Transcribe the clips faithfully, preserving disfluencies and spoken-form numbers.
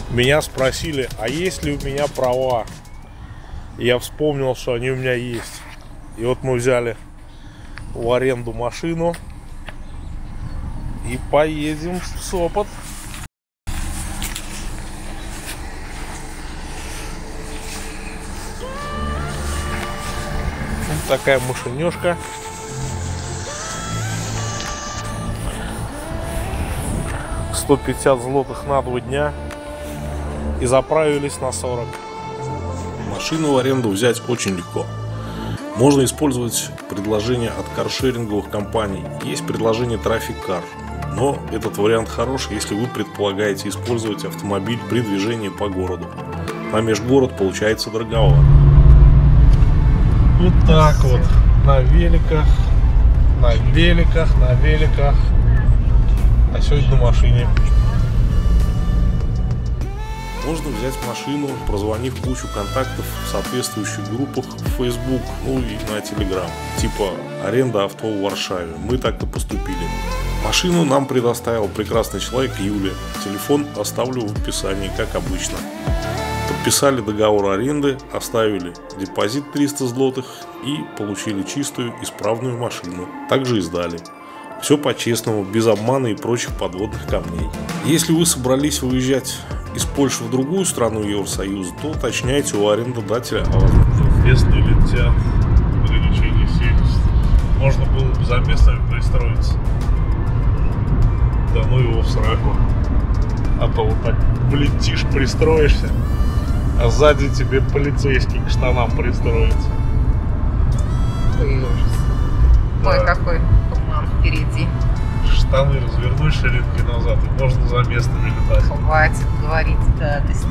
Меня спросили, а есть ли у меня права? Я вспомнил, что они у меня есть. И вот мы взяли в аренду машину и поедем в Сопот. Вот такая машинёшка. сто пятьдесят злотых на два дня. И заправились на сорок. Машину в аренду взять очень легко. Можно использовать предложения от каршеринговых компаний. Есть предложение Traffic Car. Но этот вариант хорош, если вы предполагаете использовать автомобиль при движении по городу. На межгород получается дороговато. Вот так вот. На великах, на великах, на великах. А сегодня на машине. Можно взять машину, прозвонив кучу контактов в соответствующих группах в Facebook, ну и на Telegram. Типа аренда авто в Варшаве. Мы так и поступили. Машину нам предоставил прекрасный человек Юля. Телефон оставлю в описании, как обычно. Подписали договор аренды, оставили депозит триста злотых и получили чистую, исправную машину. Также и сдали. Все по-честному, без обмана и прочих подводных камней. Если вы собрались выезжать из Польши в другую страну Евросоюза, то уточняйте у арендодателя о возможности. Местные летят, ограничение семьдесят. Можно было бы за местными пристроиться. Да ну его в сраку. А то вот так влетишь, пристроишься, а сзади тебе полицейский к штанам пристроится. Ой, ужас. Да. Ой, какой туман впереди. Штаны развернуть ширинкой назад, и можно за местными летать. Хватит говорить гадость.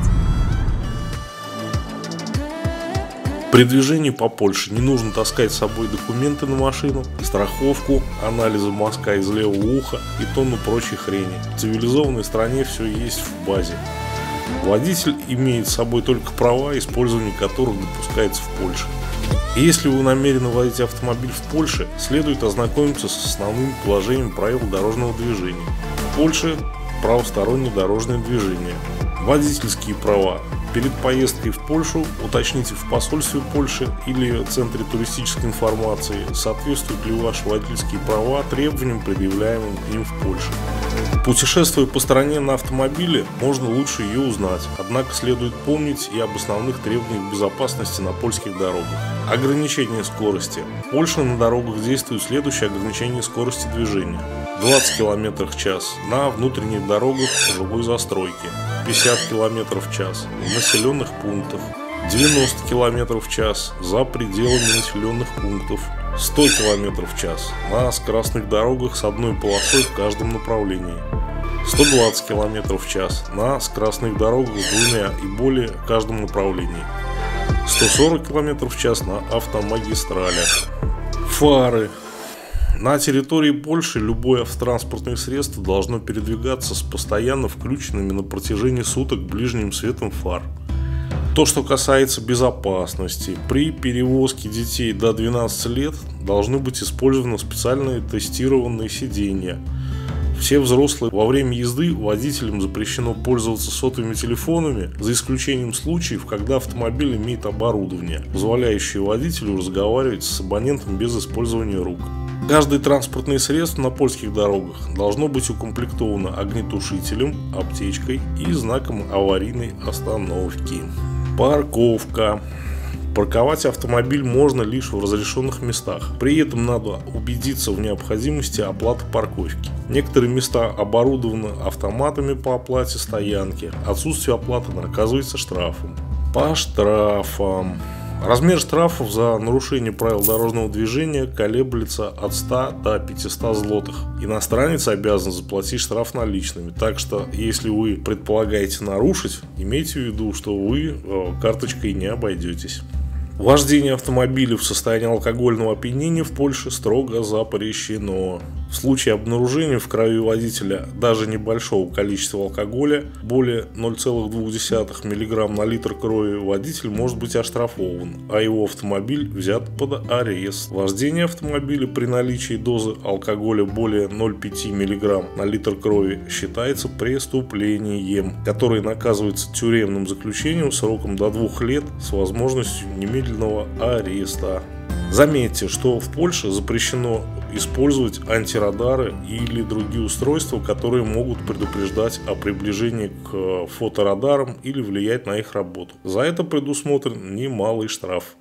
При движении по Польше не нужно таскать с собой документы на машину, страховку, анализы мозга из левого уха и тонну прочей хрени. В цивилизованной стране все есть в базе. Водитель имеет с собой только права, использование которых допускается в Польше. И если вы намерены водить автомобиль в Польше, следует ознакомиться с основными положениями правил дорожного движения. В Польше правостороннее дорожное движение. Водительские права. Перед поездкой в Польшу уточните в посольстве Польши или центре туристической информации, соответствуют ли ваши водительские права требованиям, предъявляемым к ним в Польше. Путешествуя по стране на автомобиле, можно лучше ее узнать, однако следует помнить и об основных требованиях безопасности на польских дорогах. Ограничение скорости. В Польше на дорогах действует следующее ограничение скорости движения. двадцать километров в час на внутренних дорогах жилой застройки, пятьдесят километров в час в населенных пунктах, девяносто километров в час за пределами населенных пунктов, сто километров в час на скоростных дорогах с одной полосой в каждом направлении, сто двадцать километров в час на скоростных дорогах с двумя и более в каждом направлении, сто сорок километров в час на автомагистралях. Фары. На территории Польши любое автотранспортное средство должно передвигаться с постоянно включенными на протяжении суток ближним светом фар. То, что касается безопасности, при перевозке детей до двенадцати лет должны быть использованы специальные тестированные сиденья. Все взрослые во время езды водителям запрещено пользоваться сотовыми телефонами, за исключением случаев, когда автомобиль имеет оборудование, позволяющее водителю разговаривать с абонентом без использования рук. Каждое транспортное средство на польских дорогах должно быть укомплектовано огнетушителем, аптечкой и знаком аварийной остановки. Парковка. Парковать автомобиль можно лишь в разрешенных местах. При этом надо убедиться в необходимости оплаты парковки. Некоторые места оборудованы автоматами по оплате стоянки. Отсутствие оплаты наказывается штрафом. По штрафам. Размер штрафов за нарушение правил дорожного движения колеблется от ста до пятисот злотых. Иностранец обязан заплатить штраф наличными, так что если вы предполагаете нарушить, имейте в виду, что вы э, карточкой не обойдетесь. Вождение автомобиля в состоянии алкогольного опьянения в Польше строго запрещено. В случае обнаружения в крови водителя даже небольшого количества алкоголя, более ноль целых две десятых миллиграмма на литр крови, водитель может быть оштрафован, а его автомобиль взят под арест. Вождение автомобиля при наличии дозы алкоголя более ноль целых пять десятых миллиграмма на литр крови считается преступлением, которое наказывается тюремным заключением сроком до двух лет с возможностью немедленного ареста. Заметьте, что в Польше запрещено использовать антирадары или другие устройства, которые могут предупреждать о приближении к фоторадарам или влиять на их работу. За это предусмотрен немалый штраф.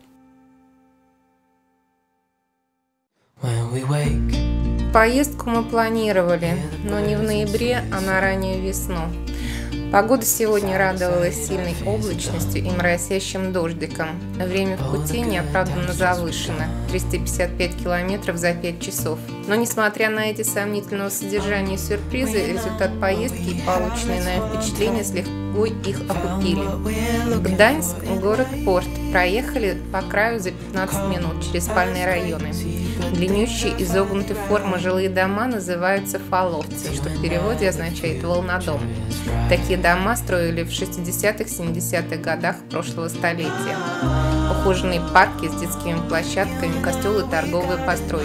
Поездку мы планировали, но не в ноябре, а на раннюю весну. Погода сегодня радовала сильной облачностью и моросящим дождиком. Время в пути неоправданно завышено – триста пятьдесят пять километров за пять часов. Но несмотря на эти сомнительного содержания сюрпризы, результат поездки и полученные нами впечатления слегка их окупили. Гданьск – город-порт. Проехали по краю за пятнадцать минут через спальные районы. Длиннющие изогнутой формы жилые дома называются фаловцы, что в переводе означает «волнодом». Такие дома строили в шестидесятых-семидесятых годах прошлого столетия. Ухоженные парки с детскими площадками, костелы и торговые постройки.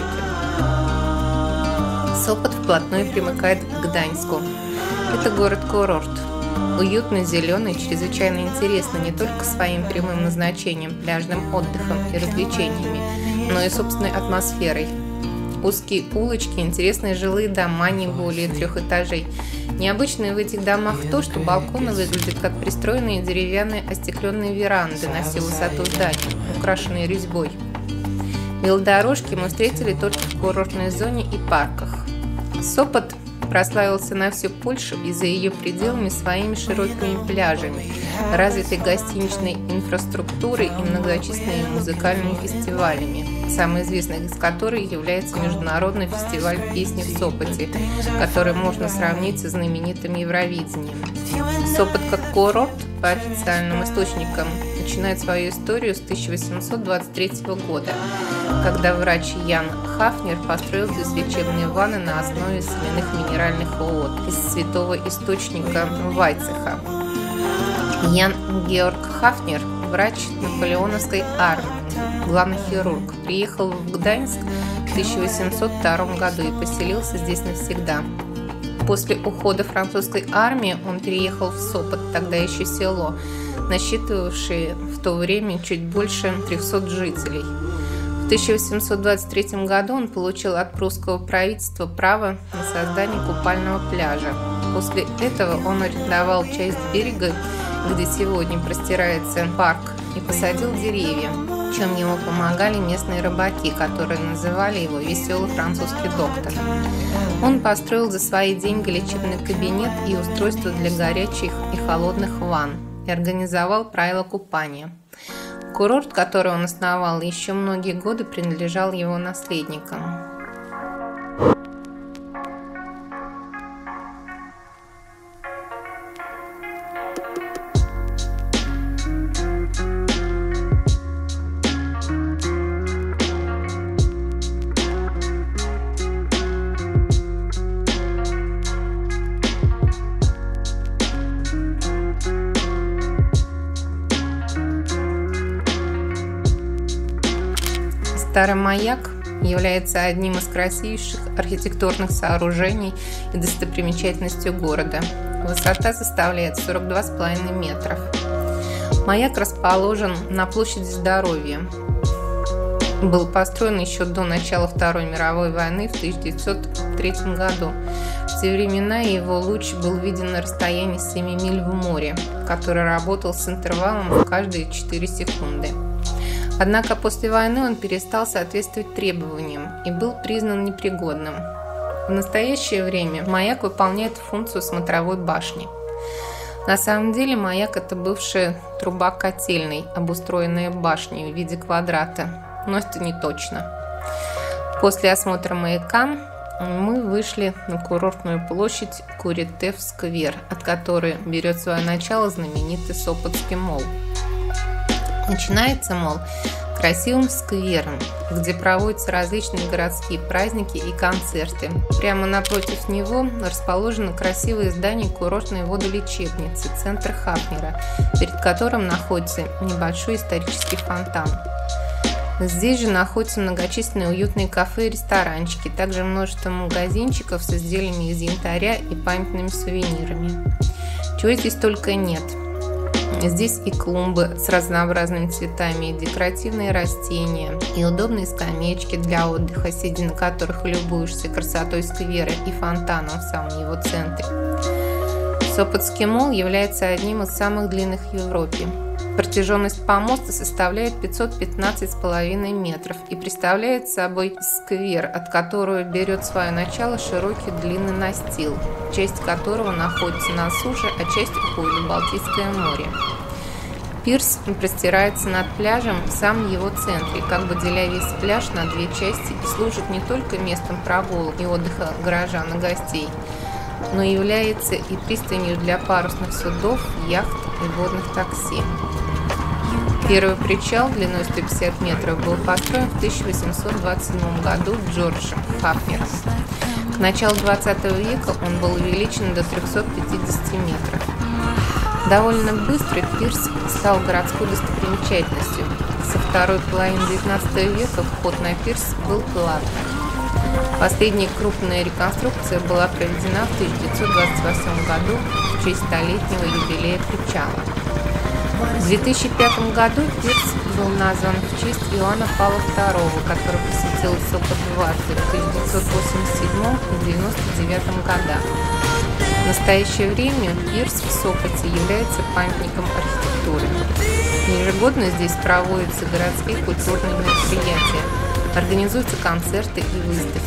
Сопот вплотную примыкает к Гданьску. Это город-курорт. Уютно, зеленый, чрезвычайно интересно не только своим прямым назначением, пляжным отдыхом и развлечениями, но и собственной атмосферой. Узкие улочки, интересные жилые дома не более трех этажей. Необычное в этих домах то, что балконы выглядят как пристроенные деревянные остекленные веранды на всю высоту зданий, украшенные резьбой. Велодорожки мы встретили только в курортной зоне и парках. Сопот прославился на всю Польшу и за ее пределами своими широкими пляжами, развитой гостиничной инфраструктурой и многочисленными музыкальными фестивалями, самый известный из которых является Международный фестиваль песни в Сопоте, который можно сравнить со знаменитым Евровидением. Сопот как курорт, по официальным источникам, начинает свою историю с тысяча восемьсот двадцать третьего года, когда врач Ян Хафнер построил здесь лечебные ванны на основе соляных минеральных вод из святого источника Вайцеха. Ян Георг Хафнер, врач наполеоновской армии, главный хирург, приехал в Гданьск в тысяча восемьсот втором году и поселился здесь навсегда. После ухода французской армии он переехал в Сопот, тогда еще село, насчитывавшее в то время чуть больше трехсот жителей. В тысяча восемьсот двадцать третьем году он получил от прусского правительства право на создание купального пляжа. После этого он арендовал часть берега, где сегодня простирается парк, и посадил деревья, чем ему помогали местные рыбаки, которые называли его «веселый французский доктор». Он построил за свои деньги лечебный кабинет и устройство для горячих и холодных ванн и организовал правила купания. Курорт, который он основал еще многие годы, принадлежал его наследникам. Старый маяк является одним из красивейших архитектурных сооружений и достопримечательностью города. Высота составляет сорок два с половиной метров. Маяк расположен на площади Здоровья. Был построен еще до начала Второй мировой войны в тысяча девятьсот третьем году. В те времена его луч был виден на расстоянии семи миль в море, который работал с интервалом в каждые четыре секунды. Однако после войны он перестал соответствовать требованиям и был признан непригодным. В настоящее время маяк выполняет функцию смотровой башни. На самом деле маяк – это бывшая труба котельной, обустроенная башней в виде квадрата, но это не точно. После осмотра маяка мы вышли на курортную площадь Куритев-сквер, от которой берет свое начало знаменитый Сопотский мол. Начинается мол красивым сквером, где проводятся различные городские праздники и концерты. Прямо напротив него расположено красивое здание курортной водолечебницы, центр Хафнера, перед которым находится небольшой исторический фонтан. Здесь же находятся многочисленные уютные кафе и ресторанчики, также множество магазинчиков с изделиями из янтаря и памятными сувенирами. Чего здесь только нет. Здесь и клумбы с разнообразными цветами, и декоративные растения, и удобные скамеечки для отдыха, сидя на которых любуешься красотой сквера и фонтаном в самом его центре. Сопотский мол является одним из самых длинных в Европе. Протяженность помоста составляет пятьсот пятнадцать с половиной метров и представляет собой сквер, от которого берет свое начало широкий длинный настил, часть которого находится на суше, а часть уходит в Балтийское море. Пирс простирается над пляжем в самом его центре, как бы деля весь пляж на две части, и служит не только местом прогулок и отдыха горожан и гостей, но является и пристанью для парусных судов, яхт и водных такси. Первый причал длиной сто пятьдесят метров был построен в тысяча восемьсот двадцать седьмом году Джорджем Хафнером. К началу двадцатого века он был увеличен до трёхсот пятидесяти метров. Довольно быстро пирс стал городской достопримечательностью. Со второй половины девятнадцатого века вход на пирс был платным. Последняя крупная реконструкция была проведена в тысяча девятьсот двадцать восьмом году в честь столетнего юбилея причала. В две тысячи пятом году пирс был назван в честь Иоанна Павла второго, который посетил Сопот-двадцать в тысяча девятьсот восемьдесят седьмом и девяносто девятом годах. В настоящее время пирс в Сопоте является памятником архитектуры. Ежегодно здесь проводятся городские культурные мероприятия, организуются концерты и выставки.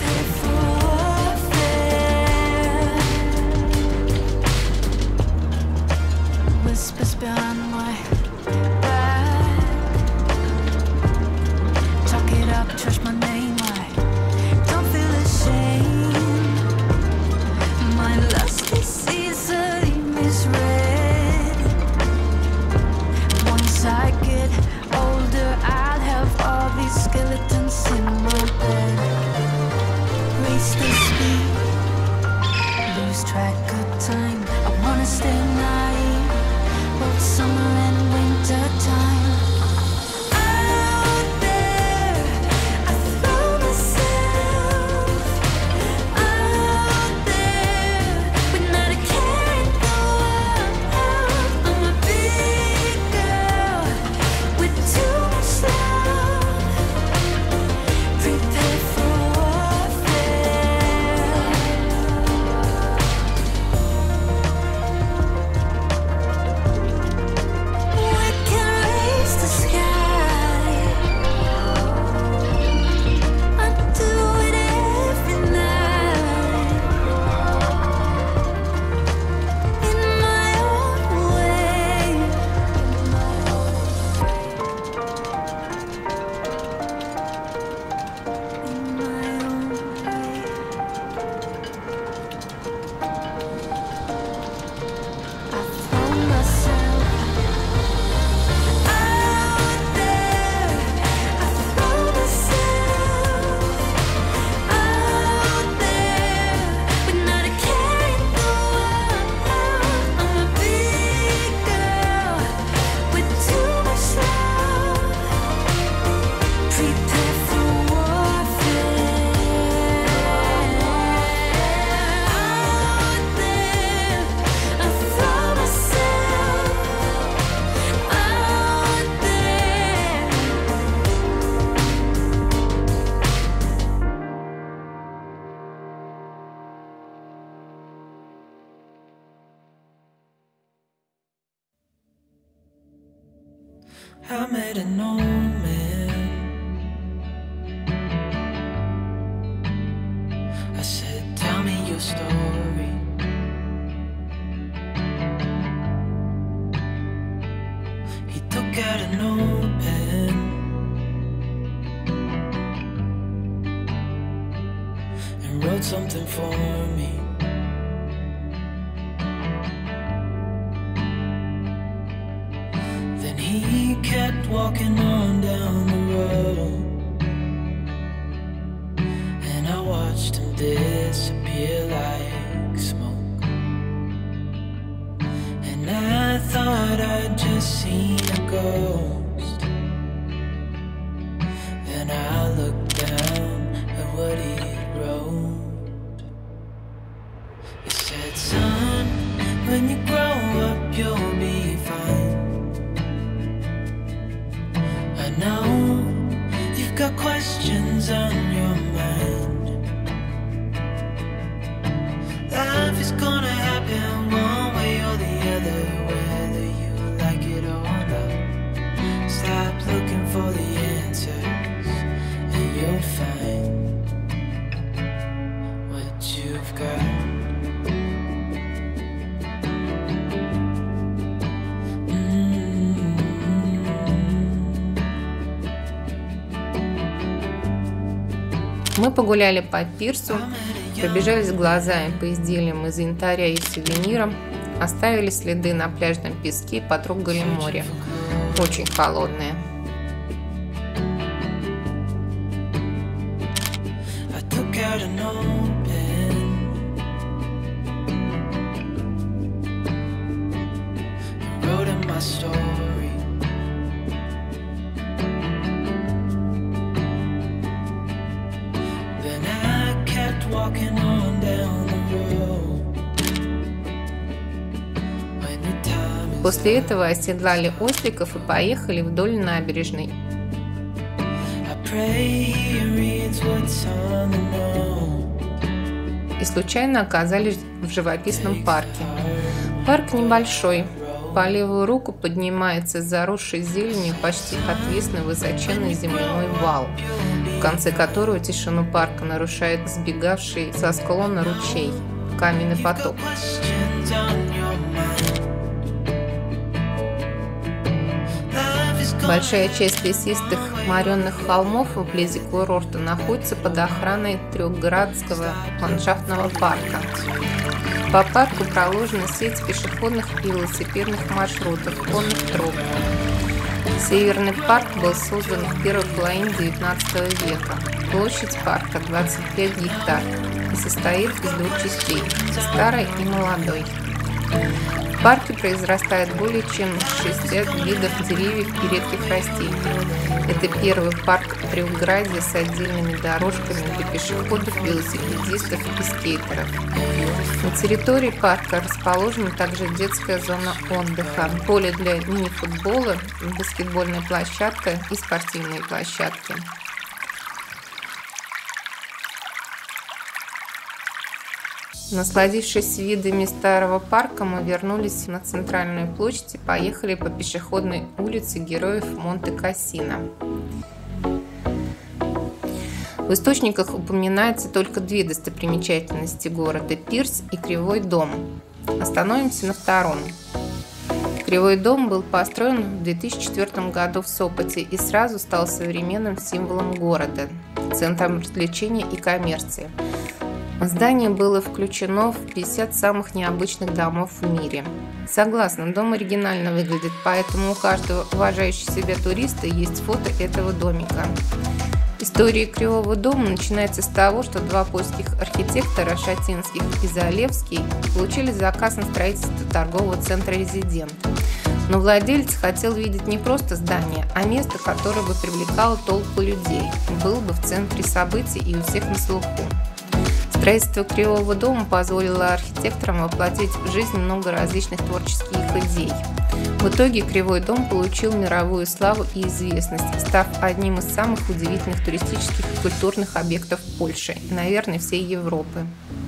I met an old man. I said, tell me your story. He took out an old pen and wrote something for me. He kept walking on down the road. Then I looked down at what he wrote. It said, son, when you grow up you'll be fine. I know you've got questions on your mind. Life is gonna happen one way or the other, whether you like it or not. Stop looking for the answers and you'll find what you've got. Мы погуляли по пирсу, пробежались глазами по изделиям из янтаря и сувенирам, оставили следы на пляжном песке и потрогали море. Очень холодное. После этого оседлали осликов и поехали вдоль набережной. И случайно оказались в живописном парке. Парк небольшой. По левую руку поднимается заросший зеленью почти отвесный высоченный земляной вал, в конце которого тишину парка нарушает сбегавший со склона ручей, каменный поток. Большая часть лесистых моренных холмов вблизи курорта находится под охраной трехградского ландшафтного парка. По парку проложена сеть пешеходных и велосипедных маршрутов, конных троп. Северный парк был создан в первой половине девятнадцатого века. Площадь парка двадцать пять гектар и состоит из двух частей – старой и молодой. В парке произрастает более чем шестьдесят видов деревьев и редких растений. Это первый парк в Трехграде с отдельными дорожками для пешеходов, велосипедистов и скейтеров. На территории парка расположена также детская зона отдыха, поле для мини-футбола, баскетбольная площадка и спортивные площадки. Насладившись видами старого парка, мы вернулись на центральную площадь и поехали по пешеходной улице Героев Монте-Кассино. В источниках упоминаются только две достопримечательности города – Пирс и Кривой дом. Остановимся на втором. Кривой дом был построен в две тысячи четвёртом году в Сопоте и сразу стал современным символом города, центром развлечений и коммерции. Здание было включено в пятьдесят самых необычных домов в мире. Согласна, дом оригинально выглядит, поэтому у каждого уважающего себя туриста есть фото этого домика. История Кривого дома начинается с того, что два польских архитектора, Шатинских и Залевский, получили заказ на строительство торгового центра «Резидент». Но владелец хотел видеть не просто здание, а место, которое бы привлекало толпу людей, было бы в центре событий и у всех на слуху. Строительство Кривого дома позволило архитекторам воплотить в жизнь много различных творческих идей. В итоге Кривой дом получил мировую славу и известность, став одним из самых удивительных туристических и культурных объектов Польши и, наверное, всей Европы.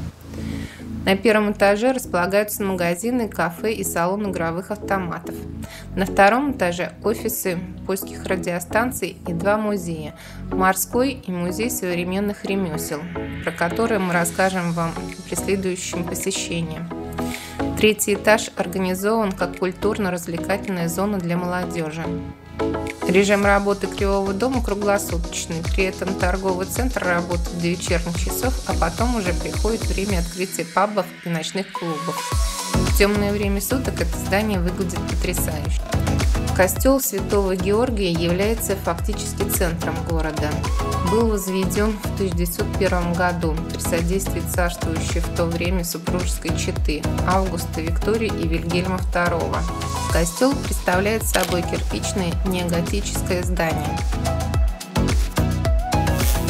На первом этаже располагаются магазины, кафе и салон игровых автоматов. На втором этаже офисы польских радиостанций и два музея – морской и музей современных ремесел, про которые мы расскажем вам при следующем посещении. Третий этаж организован как культурно-развлекательная зона для молодежи. Режим работы Кривого дома круглосуточный, при этом торговый центр работает до вечерних часов, а потом уже приходит время открытия пабов и ночных клубов. В темное время суток это здание выглядит потрясающе. Костел Святого Георгия является фактически центром города. Был возведен в тысяча девятьсот первом году при содействии царствующей в то время супружеской четы Августа, Виктории и Вильгельма второго. Костел представляет собой кирпичное неоготическое здание.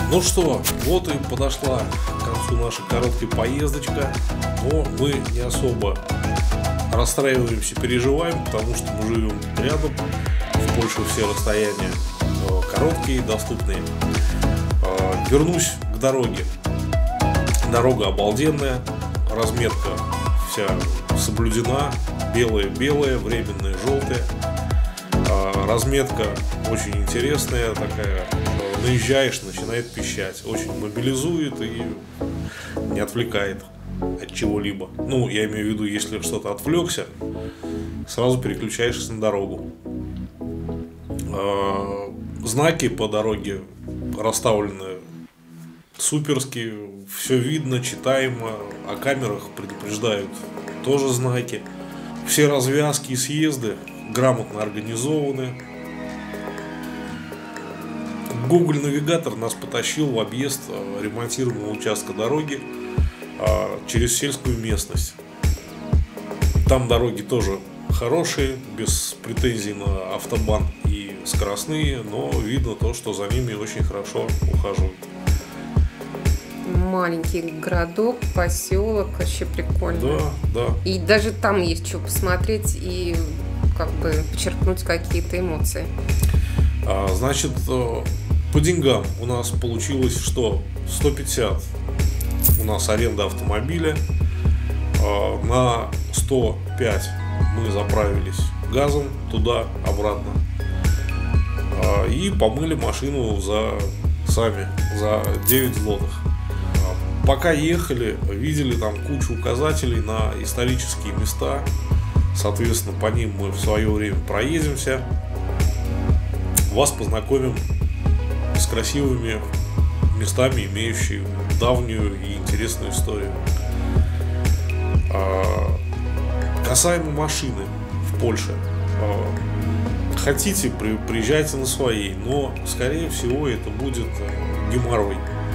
Ну что, вот и подошла к концу наша короткая поездочка, но мы не особо расстраиваемся, переживаем, потому что мы живем рядом, в Польше все расстояния короткие, доступные. Вернусь к дороге. Дорога обалденная, разметка вся соблюдена, белая-белая, временная желтая. Разметка очень интересная такая, наезжаешь, начинает пищать, очень мобилизует и не отвлекает от чего-либо. Ну, я имею в виду, если что-то отвлекся, сразу переключаешься на дорогу. Знаки по дороге расставлены суперски, все видно, читаемо, о камерах предупреждают тоже знаки. Все развязки и съезды грамотно организованы. Google навигатор нас потащил в объезд ремонтируемого участка дороги через сельскую местность. Там дороги тоже хорошие, без претензий на автобан и скоростные, но видно то, что за ними очень хорошо ухаживают. Маленький городок, поселок, вообще прикольно. Да, да. И даже там есть что посмотреть и как бы подчеркнуть какие-то эмоции. А, значит, по деньгам у нас получилось, что сто пятьдесят у нас аренда автомобиля, а, на сто пять мы заправились газом туда-обратно а, и помыли машину за сами за девять злотых. А, пока ехали, видели там кучу указателей на исторические места. Соответственно, по ним мы в свое время проедемся. Вас познакомим с красивыми местами, имеющими давнюю и интересную историю. Касаемо машины в Польше. Хотите, приезжайте на своей, но, скорее всего, это будет геморрой.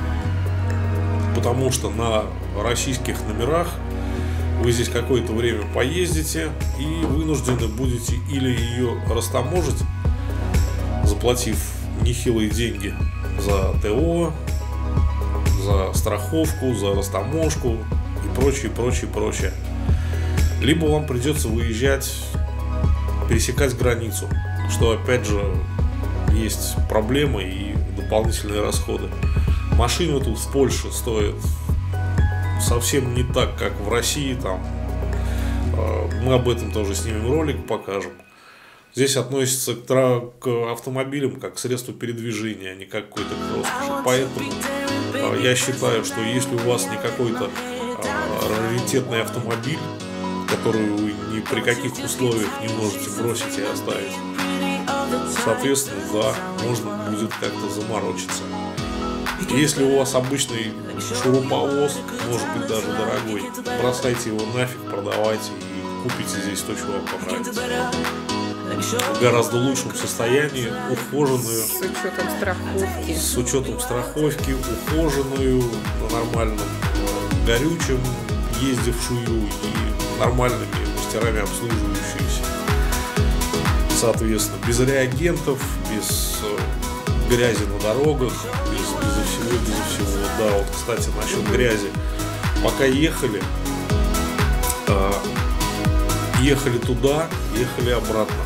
Потому что на российских номерах вы здесь какое-то время поездите и вынуждены будете или ее растаможить, заплатив нехилые деньги за ТО, за страховку, за растаможку и прочее, прочее, прочее. Либо вам придется выезжать, пересекать границу, что опять же есть проблемы и дополнительные расходы. Машины тут в Польше стоят совсем не так, как в России. Там мы об этом тоже снимем ролик, покажем. Здесь относится к, тра- к автомобилям как к средству передвижения, а не как какой-то роскоши. Поэтому э, я считаю, что если у вас не какой-то э, раритетный автомобиль, который вы ни при каких условиях не можете бросить и оставить, соответственно, да, можно будет как-то заморочиться. Если у вас обычный шуруповоз, может быть даже дорогой, бросайте его нафиг, продавайте и купите здесь то, что вам понравится. В гораздо лучшем состоянии, ухоженную, С учетом страховки. с учетом страховки, ухоженную, на нормальном горючем, ездившую и нормальными мастерами обслуживающуюся. Соответственно, без реагентов, без грязи на дорогах, без, безо всего, безо всего. Да, вот, кстати, насчет грязи. Пока ехали, э, ехали туда, ехали обратно.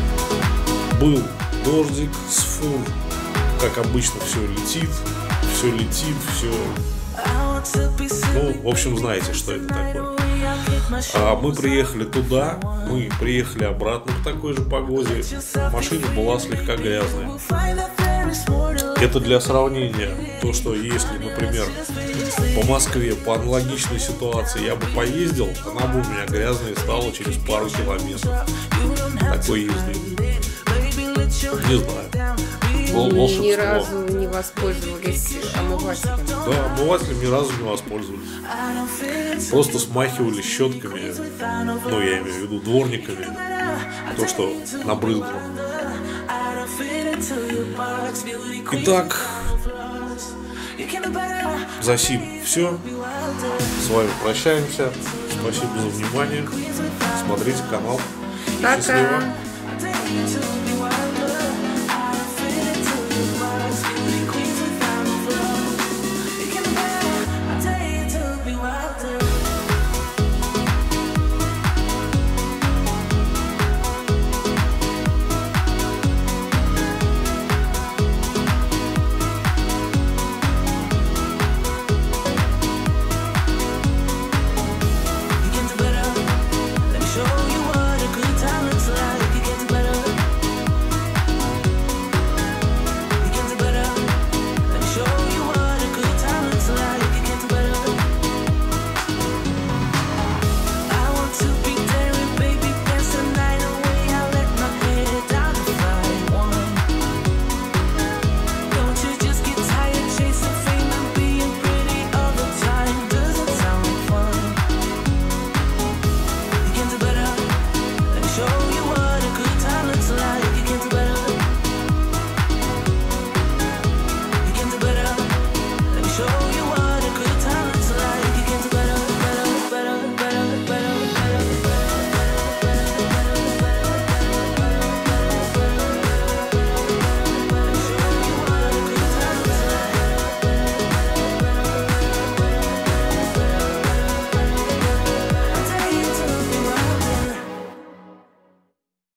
Был дождик, с фур, как обычно, все летит, все летит, все. Ну, в общем, знаете, что это такое. А мы приехали туда, мы приехали обратно в такой же погоде. Машина была слегка грязная. Это для сравнения. То, что если, например, по Москве по аналогичной ситуации я бы поездил, она бы у меня грязная стала через пару километров такой езды. Не знаю. Волшебство. Ни разу не воспользовались омывателем. Да, омывателем ни разу не воспользовались. Просто смахивали щетками, ну я имею в виду дворниками, то, что набрызгало. Итак, за сим все. С вами прощаемся. Спасибо за внимание. Смотрите канал. Пока. Счастливо.